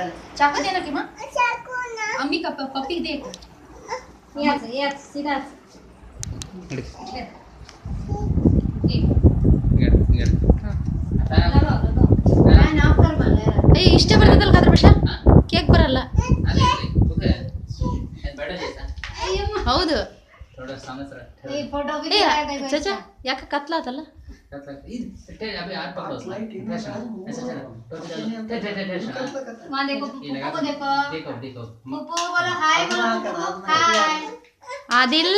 चाकू दे ना कि माँ अम्मी का पप्पी दे याच सीधा ಇಷ್ಟ ಬರ್ತದಲ್ಲ ಅದ್ರ ವಿಷಯ ಕೇಕ್ ಬರಲ್ಲ ಹೌದು ಚಚಾ ಯಾಕೆ ಕತ್ಲಾತಲ್ಲ आदिल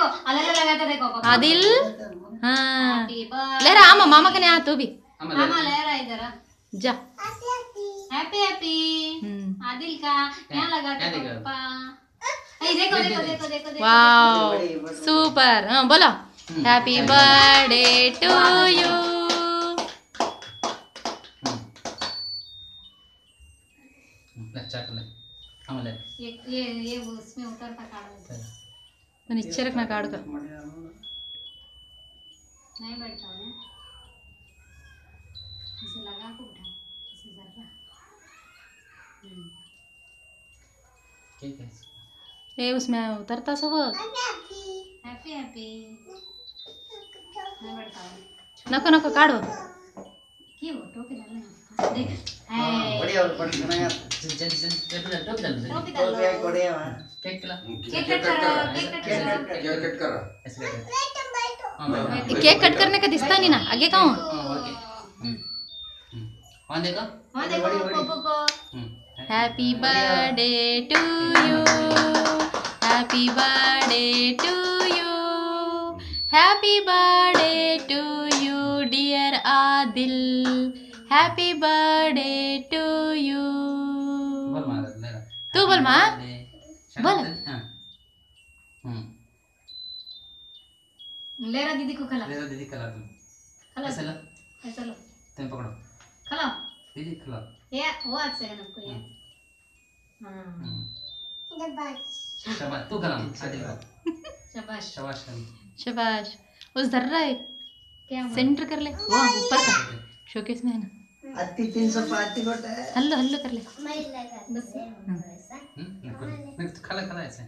आदिल हाँ ले रहा आमा मामा का नहीं आ तू भी मामा ले रहा इधर जा हैप्पी हैप्पी आदिल का यहाँ लगा के पापा देखो देखो देखो देखो वाओ सुपर हाँ बोलो हैप्पी बर्थडे टू यू ये उसमें उतर का काट देता है मैंने इच्छा रखना कार्ड का नहीं बैठता है इसे लगा को उठा इसे जरा ठीक है ए उसमें उतरता सब हैप्पी हैप्पी नहीं बैठता है नको नको काढ़ो क्यों टोपी डालना देख बढ़िया और बढ़िया यार टोपी डालो केक खिला केक कट करो केक कट करो ऐसे केक कट करने का दिखता नहीं ना आगे कहाँ ओके वहाँ देखो हाँ देखो पोपो को happy birthday to you happy birthday to you happy birthday to you dear Adil happy birthday to you बोल मार ले रहा तू बोल माँ बोल हाँ ले रहा दीदी को खिला ले दीदी खिला तुम खिला ऐसे लो ऐसा लो तुम पकड़ो खिला दीदी खिला ये वो अच्छा है हमको ये हाँ शाबाश तू खिला आदिल को शाबाश शाबाश शाबाश उस धर रहा है क्या हुआ? सेंटर कर ले वो ऊपर का शोकेस में है ना अति 305 गोटे हल्लो हल्लो कर ले बस नहीं खिला खिला ऐसे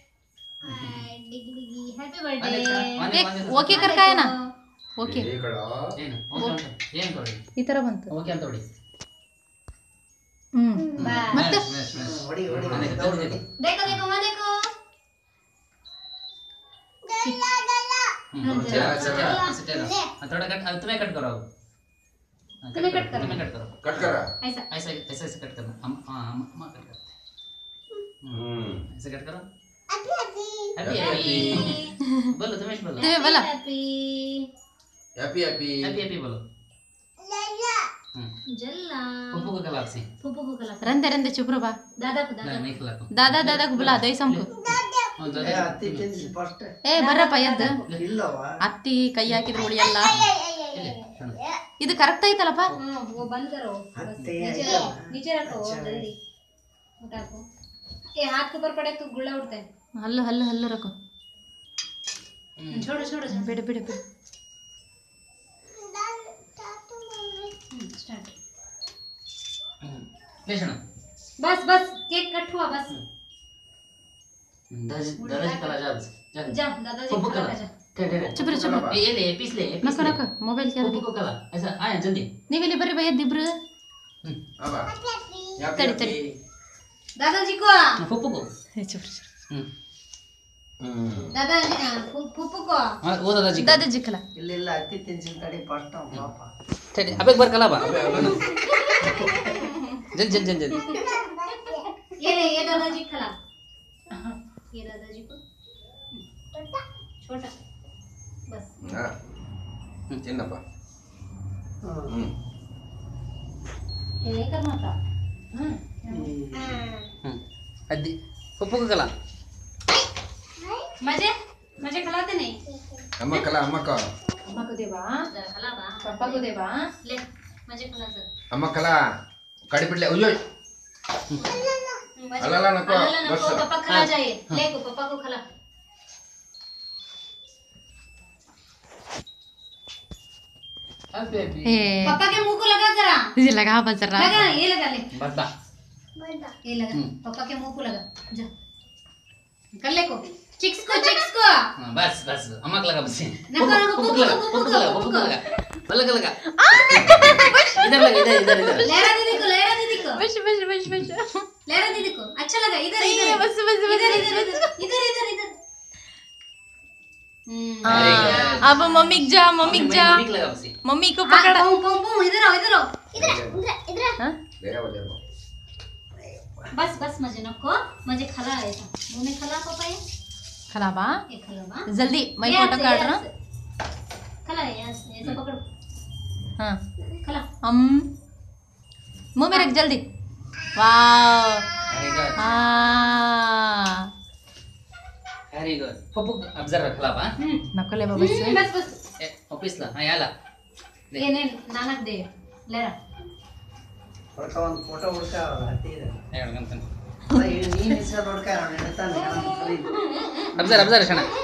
डिगी हैप्पी वाले बर्थडे वो क्या कर का है ना ओके ಏನು ಏನು ಕೊಡಿ ಈ ತರ ಬಂತು ಓಕೆ ಅಂತ ಹೊಡಿ ಮತ್ತೆ बड़ी बड़ी देखो देखो माँ देखो थोड़ा कट तुम्हें कट करो तुम्हें कट करो तुम्हें कट करो कट करा ऐसा ऐसा ऐसे ऐसे कट करना हम अम्मा कट करते ऐसे कट करो हैप्पी हैप्पी बोलो तुम्हें बोलो तुम्हें बोला happy happy happy happy happy बोलो जल्ला पप्पू को खिला से फूफू को खिला रंदे रंदे चुप रहो बा दादा को नहीं दादा नहीं खिला दादा दादा को बुला दो हमको अति 305 ಏ ಬರ್ರಪ್ಪ ಎದ್ದು ಇಲ್ಲವಾ ಅತ್ತಿ ಕೈ ಹಾಕಿದ್ರು ಉಳಿಯಲ್ಲ ಇದು ಕರೆಕ್ಟ್ ಐತಲ್ಲಪ್ಪ वो बंद करो हत्ते नीचे रखो नीचे रखो जल्दी उठा को ये हाथ के ऊपर पड़े तो गुल्ला उठता है ಹಲ್ಲು ಹಲ್ಲು ಹಲ್ಲು ರಕೋ छोड़ो छोड़ो ಬಿಡು ಬಿಡು ಬಿಡು स्टार्ट ले सुनो बस बस केक कट हुआ बस दादाजी खिला जा जा दादाजी पप्पू खिला खिला जा ಚುಪ್ ಇರು, ಚುಪ್ ಇರು. ये ले पीस ले ನಕ್ಕ ನಕ್ಕ ಮೊಬೈಲ್ ಕೇಳ पप्पू को खिला ऐसा आया जल्दी ನೀವಿಲ್ಲಿ ಬರ್ರಿ ಬೈ ಎದ್ದಿಬ್ರು अब ತಡಿ ತಡಿ दादाजी को पप्पू को ಚುಪ್ ಇರು, ಚುಪ್ दादा फूफू को हां वो दादाजी ಇರು. ದಾದಾಜಿ ಕಲ ಇಲ್ಲ ಇಲ್ಲ ಅತಿ 305 ಫಸ್ಟ್ ಪಾಪ चल अब एक बार खिला बा जल्दी जल्दी जल्दी ये ले ये दादाजी खिला ये दादाजी को छोटा बस हां चिन्नप्पा ये नहीं करना था अद्दी पप्पू को खिला मजे मजे खिलाते नहीं अम्मा कला अम्मा का ಅಮ್ಮ को देवा खिला बा पापा को देवा ले मजे खिला सर अम्मा कला कड़ी पिटले उयो अलाला नको बस पापा खिला जाए ले को पापा को खिला हैप्पी हैप्पी ए पापा के मुंह को लगा जरा ये लगा बस रहा लगा ये लगा ले बस बा ये लगा पापा के मुंह को लगा जा कर ले को चिक्स को बस बस अम्मा को लगा बस नको नको पप्पू को लगा लगा लगा इधर लगा इधर लहरा दीदी को बस बस बस बस लहरा दीदी को अच्छा लगा इधर नहीं, बस बस बस इधर अब मम्मी जा मम्मी को लगा बस मम्मी को पकड़ा पम इधर आओ हाँ? ले आओ बस बस मजे नको मजे खला है मुंह में खला पापा खराब हाँ ये खला बा जल्दी मैं फोटो काट रहा खला है ऐसे पकड़ो हाँ खला मुंह में रख जल्दी वाह वेरी गुड हाँ वेरी गुड पप्पू ऑब्जर्व रखला बा नकले बाबा से बस ऑफिस ला हां याला ये ने नानक दे लेरा ಹೊಡ್ಕ ಒಂದು ಫೋಟೋ ಹುಡ್ಕ ಹತ್ತಿರ ಹೇಳಂತ ನೀನ್ ಹೆಸರು ಹುಡ್ಕ ಹೇಳ್ತಾನೆ ऑब्जर्व शना